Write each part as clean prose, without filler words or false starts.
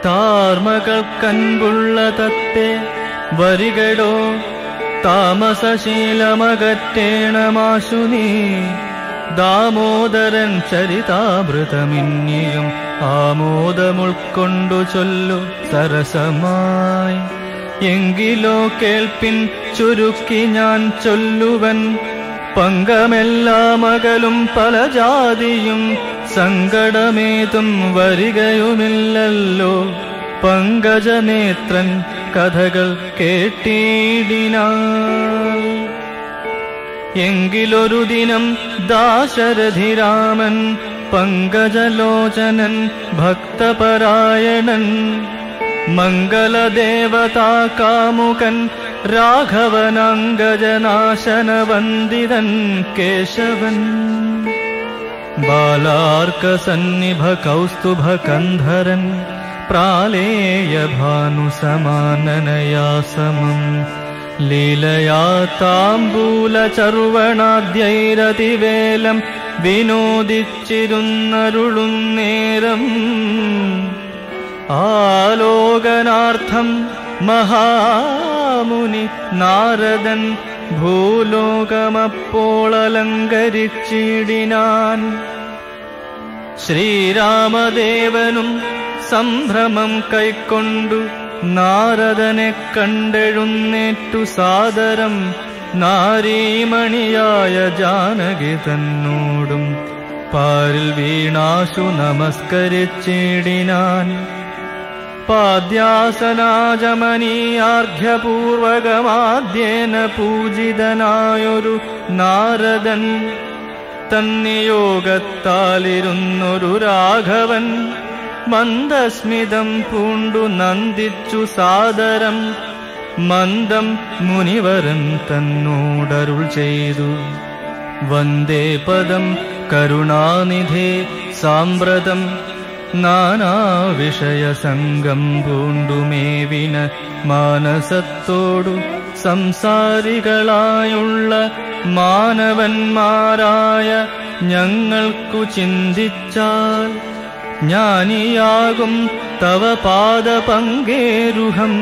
താർമകൾക്കൻപുള്ള തത്തെ വരികടോ താമസശീലമകറ്റേണമാശു നീ ദാമോദരൻ ചരിതാമൃതമിന്നിയും ആമോദമുൾക്കൊണ്ടു ചൊല്ലു സരസമായി. എങ്കിലോ കേൾപ്പിൻ ചുരുക്കി ഞാൻ ചൊല്ലുവൻ പങ്കമെല്ലാം അകലും പല ജാതിയും സങ്കടമേതും വരികയുമില്ലല്ലോ. പങ്കജനേത്രൻ കഥകൾ കേട്ടിടിനാൾ. എങ്കിലൊരു ദിനം ദാശരഥിരാമൻ പങ്കജലോചനൻ ഭക്തപരായണൻ മംഗളദേവതാകാമുകൻ രാഘവനങ്കജനാശനവന്ദിതൻ കേശവൻ ബാലാർക്കസന്നിഭ കൗസ്തുഭകന്ധരൻ പ്രാലേയഭാനുസമാനനയാ സമം ലീലയാ താംബൂലചർവണാദ്യൈരതിവേലം വിനോദിച്ചിരുന്നരുളുന്നേരം ആലോകനാർത്ഥം മഹാമുനി നാരദൻ ഭൂലോകമപ്പോളലങ്കരിച്ചിടിനാൻ. ശ്രീരാമദേവനും സംഭ്രമം കൈക്കൊണ്ടു നാരദനെ കണ്ടെഴുന്നേറ്റു സാദരം നാരീമണിയായ ജാനകി തന്നോടും പാരിൽ വീണാശു നമസ്കരിച്ചിടിനാൻ. പാദ്യാസനാജമനീയാർഘ്യപൂർവകമാദ്യേന പൂജിതനായൊരു നാരദൻ തന്നിയോഗത്താലിരുന്നൊരു രാഘവൻ മന്ദസ്മിതം പൂണ്ടു നന്ദിച്ചു സാദരം മന്ദം മുനിവരൻ തന്നോടരുൾ ചെയ്തു. വന്ദേ പദം കരുണാനിധേ സാമ്പ്രതം നാനാവിഷയസംഗം പൂണ്ടുമേവിന മാനസത്തോടു സംസാരികളായുള്ള മാനവന്മാരായ ഞങ്ങൾക്കു ചിന്തിച്ചാൽ ജ്ഞാനിയാകും തവ പാദപങ്കേരുഹം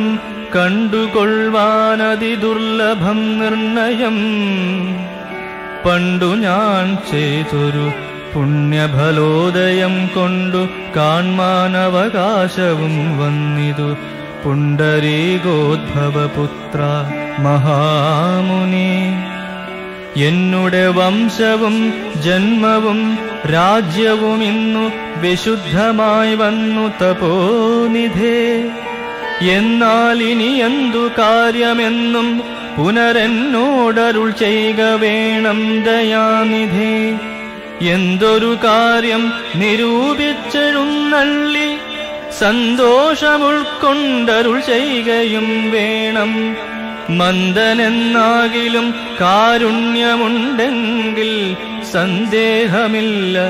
കണ്ടുകൊള്ളുവാനതിദുർലഭം നിർണയം. പണ്ടു ഞാൻ ചെയ്തൊരു പുണ്യഫലോദയം കൊണ്ടു കാൺമാനവകാശവും വന്നിതു പുണ്ടരീകോദ്ഭവപുത്ര മഹാമുനി. എന്നുടെ വംശവും ജന്മവും രാജ്യവും ഇന്നു വിശുദ്ധമായി വന്നു തപോനിധേ. എന്നാൽ ഇനി എന്തു കാര്യമെന്നും പുനരെന്നോടരുൾ ചെയ്യുക വേണം ദയാനിധേ. എന്തൊരു കാര്യം നിരൂപിച്ചെഴുന്നള്ളി സന്തോഷമുൾക്കൊണ്ടരുൾ ചെയ്യുകയും വേണം. മന്ദനെന്നാകിലും കാരുണ്യമുണ്ടെങ്കിൽ സന്ദേഹമില്ല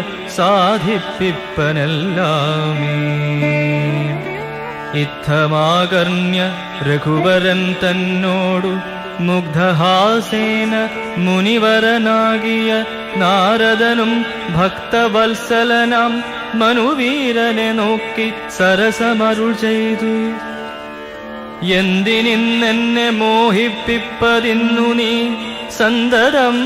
സാധിപ്പിപ്പനെല്ലാമേ. ഇത്തമാകർണ്യ രഘുവരൻ തന്നോടു മുഗ്ധഹാസേന മുനിവരനാകിയ നാരദനും ഭക്തവത്സലനാം മനുവീരനെ നോക്കി സരസമരുൾ ചെയ്തു. എന്തിനിന്നെന്നെ മോഹിപ്പിപ്പതിന്നു നീ സന്തതം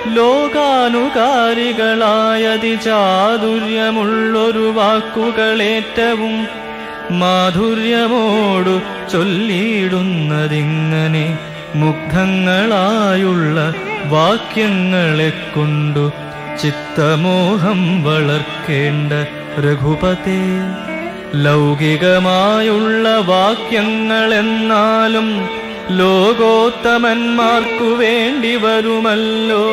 ലോകാനുകാരികളായതി ചാതുര്യമുള്ളൊരു വാക്കുകളേറ്റവും മാധുര്യമോടു ചൊല്ലിയിടുന്നതിങ്ങനെ മുഗ്ധങ്ങളായുള്ള വാക്യങ്ങളെ കൊണ്ടു ചിത്തമോഹം വളർക്കേണ്ട രഘുപതേ. ലൗകികമായുള്ള വാക്യങ്ങളെന്നാലും ലോകോത്തമന്മാർക്കു വേണ്ടി വരുമല്ലോ.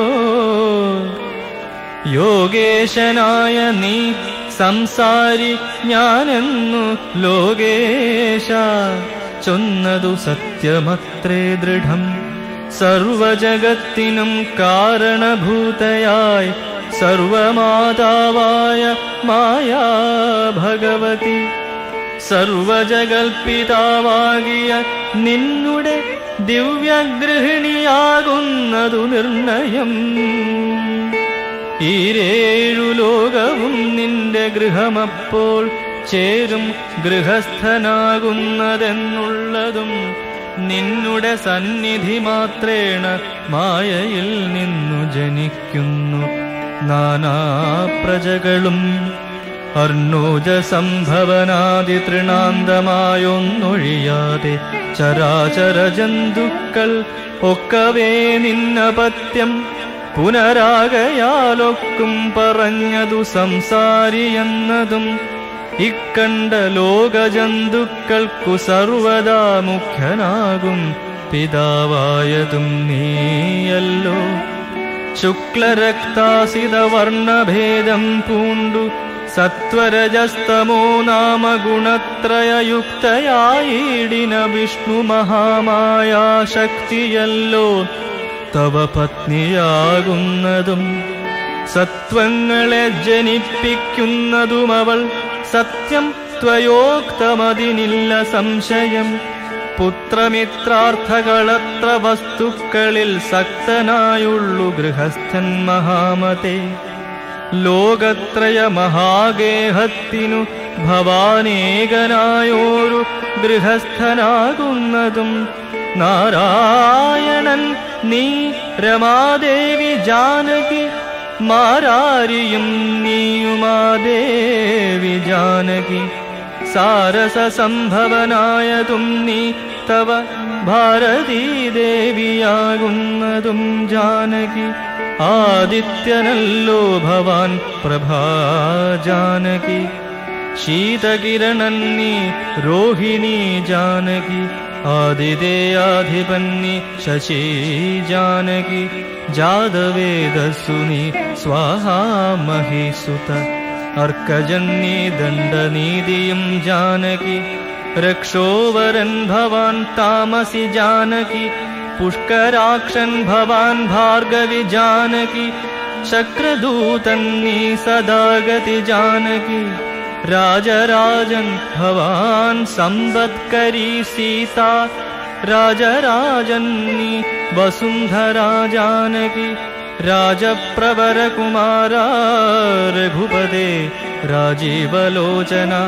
യോഗേശനായ നീ സംസാരി ഞാനെന്നു ലോകേശ ചൊന്നതു സത്യമത്രേ ദൃഢം. സർവജഗത്തിനും കാരണഭൂതയായി സർവമാതാവായ മായാ ഭഗവതി സർവജഗൽപിതാവാകിയ നിന്നുടെ ദിവ്യഗൃഹിണിയാകുന്നതു നിർണയം. ഈരേഴു ലോകവും നിന്റെ ഗൃഹമപ്പോൾ ചേരും ഗൃഹസ്ഥനാകുന്നതെന്നുള്ളതും നിന്നുടെ സന്നിധി മാത്രേണ മായയിൽ നിന്നു ജനിക്കുന്നു നാനാ പ്രജകളും. അർണോജ സംഭവനാദി തൃണാന്തമായൊന്നൊഴിയാതെ ചരാചര ജന്തുക്കൾ ഒക്കവേ നിന്നപത്യം പുനരാകയാലൊക്കും പറഞ്ഞതു സംസാരിയെന്നതും ഇക്കണ്ട ലോകജന്തുക്കൾക്കു സർവദാ മുഖ്യനാകും പിതാവായതും നീയല്ലോ. ശുക്ലരക്താസിത വർണ്ണഭേദം പൂണ്ടു സത്വരജസ്തമോ നാമ ഗുണത്രയയുക്തയായിടിന വിഷ്ണു മഹാമായാ ശക്തിയല്ലോ തവ പത്നിയാകുന്നതും. സത്വങ്ങളെ ജനിപ്പിക്കുന്നതുമവൾ സത്യം ത്വയോക്തമതിനില്ല സംശയം. പുത്രമിത്രാർത്ഥകളത്ര വസ്തുക്കളിൽ സക്തനായുള്ളു ഗൃഹസ്ഥൻ മഹാമതേ. ലോകത്രയ മഹാഗേഹത്തിനു ഭവാനേകനായോരു ഗൃഹസ്ഥനാകുന്നതും നാരായണൻ നീ രമാദേവി ജാനകി മാരാരിയും നീയുമാദേവി ജാനകി. സാരസ സംഭവനായതും നീ തവ ഭാരതീദേവിയാകുന്നതും ജാനകി. ആദിത്യനല്ലോ ഭവാൻ പ്രഭാജാനകി. ശീതകിരണൻ നീ രോഹിണി ജാനകി. ആദിദേയാധിപന്നി ശശി ജാനകി. ജാതവേദസ്സു നീ സ്വാഹാമഹിസുത. അർക്കജന്നി ദണ്ഡനീതിയും ജാനകി. രക്ഷോവരൻ ഭവാൻ താമസി ജാനകി. പുഷ്കരാക്ഷൻ ഭവാൻ ഭാർഗവി ജാനകി. ശക്രദൂതൻ നീ സദാഗതി ജാനകി. രാജരാജൻ ഭവാൻ സമ്പത്കരി സീത. രാജരാജൻ നീ വസുന്ധരാ ജാനകി. രാജപ്രവരകുമാര രഘുപതേ രാജീവലോചന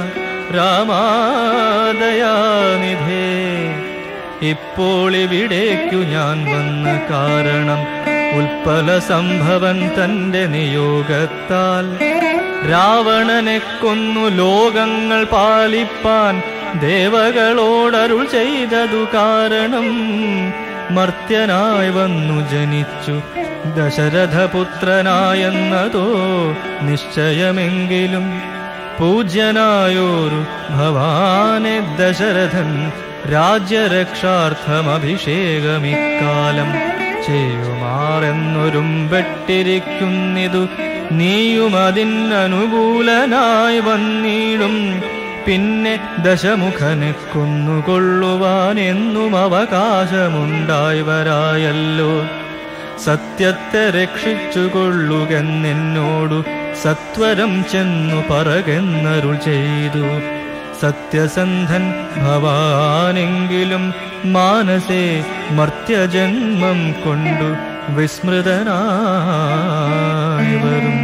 രാമാദയാനിധേ. ഇപ്പോൾ ഇവിടേക്കു ഞാൻ വന്ന കാരണം ഉൽപ്പല സംഭവൻ തന്റെ നിയോഗത്താൽ രാവണനെ കൊന്നു ലോകങ്ങൾ പാലിപ്പാൻ ദേവകളോടരുൾ ചെയ്തതു കാരണം. മർത്യനായി വന്നു ജനിച്ചു ദശരഥപുത്രനായെന്നതോ നിശ്ചയമെങ്കിലും പൂജ്യനായോരു ഭവാനെ ദശരഥൻ രാജ്യരക്ഷാർത്ഥമഭിഷേകമിക്കാലം ചെയ്യുമാറെന്നൊരുമ്പെട്ടിരിക്കുന്നിതു നീയുമതിനനുകൂലനായി വന്നിടും. പിന്നെ ദശമുഖനെ കൊന്നുകൊള്ളുവാൻ എന്നും അവകാശമുണ്ടായി വരായല്ലോ. സത്യത്തെ രക്ഷിച്ചുകൊള്ളുകെന്നെന്നോടു സത്വരം ചെന്നു പറകെന്നരുൾ ചെയ്തു. സത്യസന്ധൻ ഭവാനെങ്കിലും മാനസേ മർത്യജന്മം കൊണ്ടു വിസ്മൃതനായി വരും.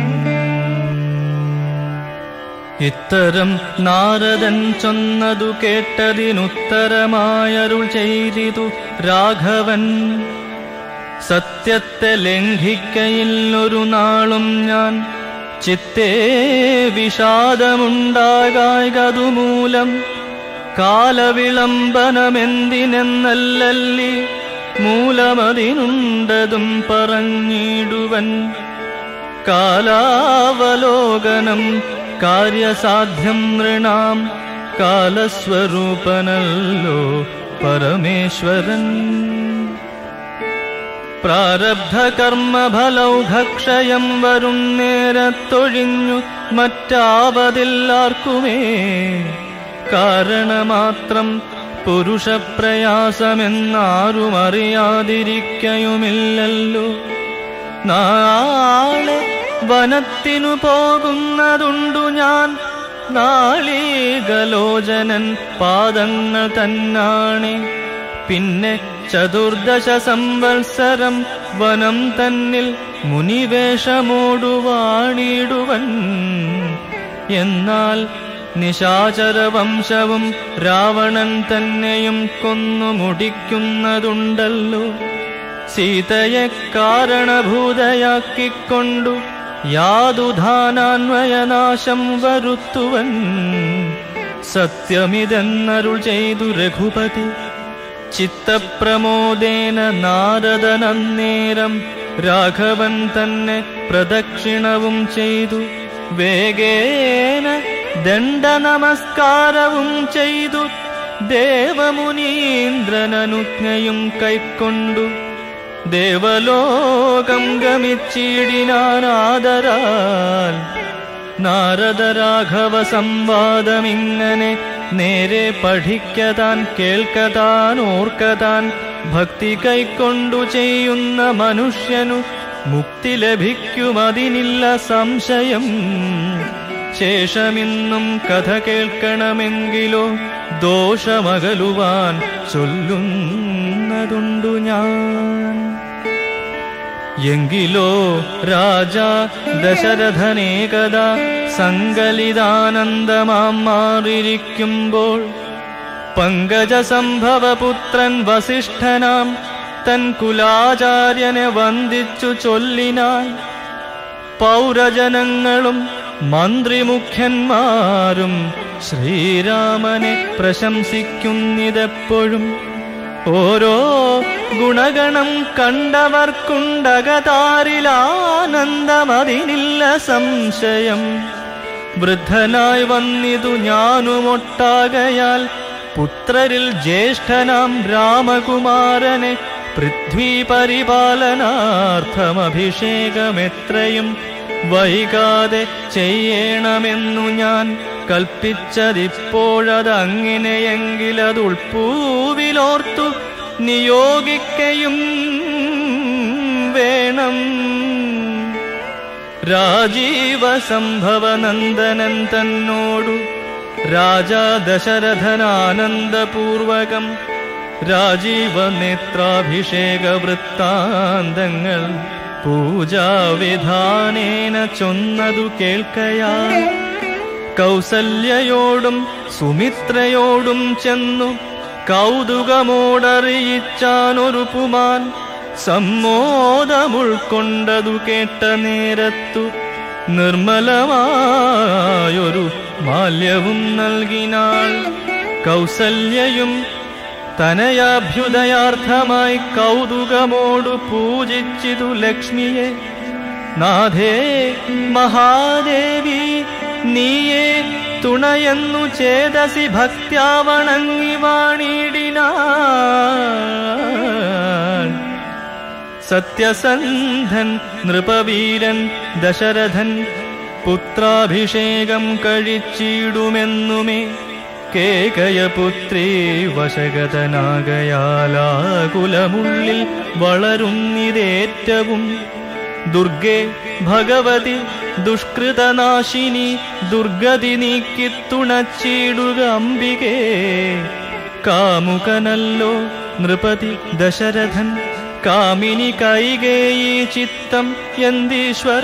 ഇത്തരം നാരദൻ ചൊന്നതു കേട്ടതിനുത്തരമായരുൾ ചെയ്തിതു രാഘവൻ. സത്യത്തെ ലംഘിക്കയില്ലൊരു നാളും ഞാൻ. ചിത്തേ വിഷാദമുണ്ടാകായതുമൂലം കാലവിളംബനമെന്തിനെന്നല്ലല്ലി മൂലമതിനുണ്ടതും പറഞ്ഞിടുവൻ. കാലാവലോകനം കാര്യസാധ്യം നൃണാം കാലസ്വരൂപനല്ലോ പരമേശ്വരൻ. പ്രാരബ്ധകർമ്മഫലൗഘക്ഷയം വരും നേരത്തൊഴിഞ്ഞു മറ്റാവതില്ലാർക്കുമേ കാരണമാത്രം പുരുഷപ്രയാസമെന്നാരും അറിയാതിരിക്കയുമില്ലല്ലോ. നാളെ വനത്തിനു പോകുന്നതുണ്ടു ഞാൻ. നാളീകലോചനൻ പാദങ്ങൾ തന്നാണെ. പിന്നെ 14 സംവത്സരം വനം തന്നിൽ മുനിവേഷമോടു വാണിടുവൻ. എന്നാൽ നിശാചരവംശവും രാവണൻ തന്നെയും കൊന്നു മുടിക്കുന്നതുണ്ടല്ലോ. സീതയെ കാരണഭൂതയാക്കിക്കൊണ്ടു യാതുധാനാന്വയനാശം വരുത്തുവൻ സത്യമിതെന്നരുൾ ചെയ്തു രഘുപതി. ചിത്തപ്രമോദേന നാരദനന്നേരം രാഘവൻ തന്നെ പ്രദക്ഷിണവും ചെയ്തു. വേഗേന ദണ്ഡനമസ്കാരവും ചെയ്തു ദേവമുനീന്ദ്രനനുജ്ഞയും കൈക്കൊണ്ടു ദേവലോകം ഗമിച്ചിടിനാനാദരാൽ. നാരദരാഘവ സംവാദമിങ്ങനെ നേരെ പഠിക്കതാൻ കേൾക്കതാൻ ഓർക്കതാൻ ഭക്തി കൈക്കൊണ്ടു ചെയ്യുന്ന മനുഷ്യനു മുക്തി ലഭിക്കുമതിനില്ല സംശയം. ശേഷമിന്നും കഥ കേൾക്കണമെങ്കിലോ ദോഷമകലുവാൻ ചൊല്ലുന്നതുണ്ടു ഞാൻ. എങ്കിലോ രാജാ ദശരഥനേകദാ സങ്കലിതാനന്ദമാം മാറിയിരിക്കുമ്പോൾ പങ്കജസംഭവപുത്രൻ വസിഷ്ഠനാം തൻ കുലാചാര്യനെ വന്ദിച്ചു ചൊല്ലിനാൻ. പൗരജനങ്ങളും മന്ത്രിമുഖ്യന്മാരും ശ്രീരാമനെ പ്രശംസിക്കുന്നിതെപ്പോഴും. ഓരോ ഗുണഗണം കണ്ടവർക്കുണ്ടകതാരിലാനന്ദമതിനില്ല സംശയം. വൃദ്ധനായി വന്നിതു ഞാനുമൊട്ടാകയാൽ പുത്രരിൽ ജ്യേഷ്ഠനാം രാമകുമാരനെ പൃഥ്വീ പരിപാലനാർത്ഥമഭിഷേകമെത്രയും വൈകാതെ ചെയ്യണമെന്നു ഞാൻ കൽപ്പിച്ചതിപ്പോഴതങ്ങിനെയെങ്കിലതുൾപ്പൂവിലോർത്തു നിയോഗിക്കയും വേണം. രാജീവ സംഭവനന്ദനൻ തന്നോടു രാജാ ദശരഥനാനന്ദപൂർവകം രാജീവ നേത്രാഭിഷേക വൃത്താന്തങ്ങൾ പൂജാവിധാനേന ചൊന്നതു കേൾക്കയാ. കൗസല്യയോടും സുമിത്രയോടും ചെന്നു കൗതുകമോടറിയിച്ചാനൊരു പുമാൻ. സമ്മോദമുൾക്കൊണ്ടതു കേട്ട നേരത്തു നിർമ്മലമായൊരു മാല്യവും നൽകിനാൾ. കൗസല്യയും തനയാഭ്യുദയാർത്ഥമായി കൗതുകമോടു പൂജിച്ചിതു ലക്ഷ്മിയെ. നാഥേ മഹാദേവി നീയേ തുണയെന്നു ചേതസി ഭക്ത്യാ വണങ്ങി വാണിടിനാൾ. സത്യസന്ധൻ നൃപവീരൻ ദശരഥൻ പുത്രാഭിഷേകം കഴിച്ചിടുമെന്നുമേ കേകയപുത്രീ വശഗതനാകയാലാകുലമുള്ളിൽ വളരുന്നിതേറ്റവും. ദുർഗേ ഭഗവതി ദുഷ്കൃതനാശിനി ദുർഗതി നീക്കിത്തുണച്ചിടുക അംബികേ. കാമുകനല്ലോ നൃപതി ദശരഥൻ കാമിനി കൈകേയി ചിത്തം യന്തീശ്വര.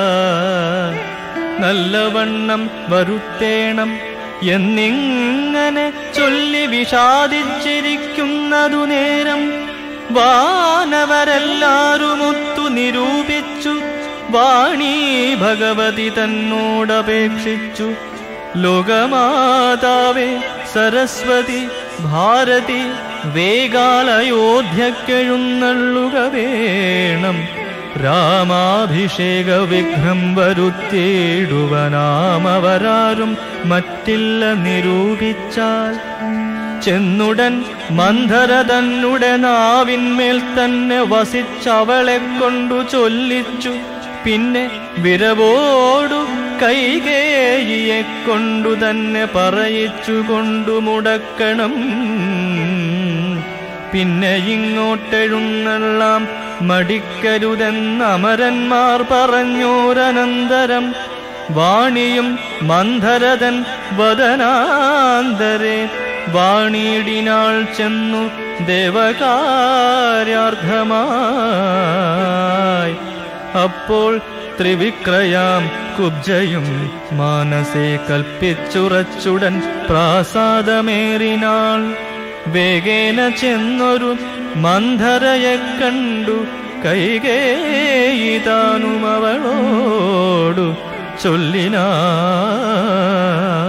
നല്ലവണ്ണം വരുത്തേണം എന്നിങ്ങനെ ചൊല്ലി വിഷാദിച്ചിരിക്കുന്നതു നേരം വാനവരെല്ലാരുമൊത്തു നിരൂപിച്ചു വാണി ഭഗവതി തന്നോടപേക്ഷിച്ചു. ലോകമാതാവേ സരസ്വതി ഭാരതി വേഗാലയോധ്യക്കെഴുന്നള്ളുക വേണം. രാമാഭിഷേക വിഘ്നം വരുത്തിയിടുവനാമവരാരും മറ്റില്ല നിരൂപിച്ചാൽ. ചെന്നുടൻ മന്ധര തന്നെ നാവിന്മേൽ തന്നെ വസിച്ചവളെ കൊണ്ടു ചൊല്ലിച്ചു. പിന്നെ വിരവോടു കൈകേയിയെ കൊണ്ടു തന്നെ പറയിച്ചുകൊണ്ടു മുടക്കണം. പിന്നെ ഇങ്ങോട്ടെഴുന്നള്ളാം മടിക്കരുതെന്ന് അമരന്മാർ പറഞ്ഞോരനന്തരം വാണിയും മന്ധരതൻ വദനാന്തരെ വാണിയിടിനാൾ ചെന്നു ദേവകാര്യാർത്ഥമായി. അപ്പോൾ ത്രിവിക്രയാം കുബ്ജയും മാനസേ കൽപ്പിച്ചുറച്ചുടൻ പ്രാസാദമേറിനാൾ. വേഗേന ചെന്നൊരു മന്ധരയെ കണ്ടു കൈകേയി താനും അവളോടു ചൊല്ലിനാൾ.